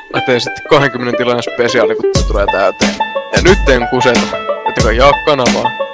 Mä teen sitten 20 tilainen spesiaali, kun se tulee täyteen. Ja nyt en kuseta, ettekä jaa kanavaa.